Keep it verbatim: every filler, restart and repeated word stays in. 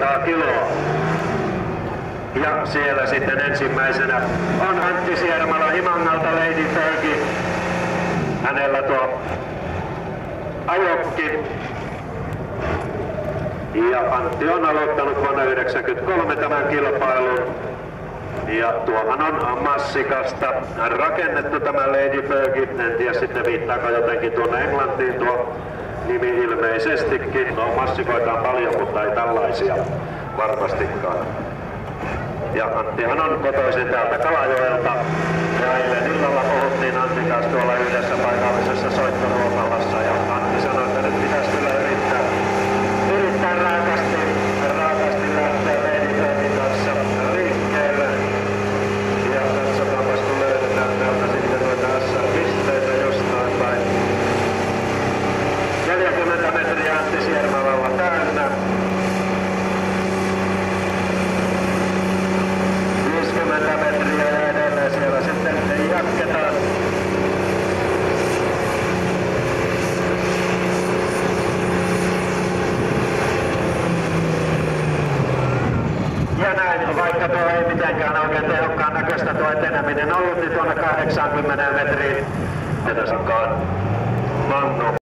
kaksisataa kiloa. Ja siellä sitten ensimmäisenä on Antti Siermala Himangalta Lady Fergie. Hänellä tuo ajokki. Ja Antti on aloittanut vuonna yhdeksänkymmentäkolme tämän kilpailun. Ja tuohan on massikasta rakennettu tämä Lady Fergie. En tiedä sitten viittaako jotenkin tuonne Englantiin tuo nimi ilmeisestikin. No massikoita on paljon, mutta ei tällaisia varmastikaan. Ja Anttihan on kotoisin täältä Kalajoelta. Ja eilen illalla puhuttiin Antin kanssa tuolla yhdessä paikallisessa soittoruokalassa. Ja Antti sanoi, että nyt pitäisi kyllä yrittää, yrittää raakasti, raakasti lähteä Lady Fergien kanssa liikkeelle. Ja katsotaanpas kun löydetään täältä sitten noita S R-pisteitä jostain päin. neljäkymmentä metriä Antti Siermalalla täynnä. viisikymmentä metriä ja edelleen siellä sitten jatketaan. Ja näin, vaikka tuo ei mitenkään oikein tehokkaan näköistä tuo eteneminen ollut, niin tuonne kahdeksankymmentä metriin. Ja tässä onkaan Mannu.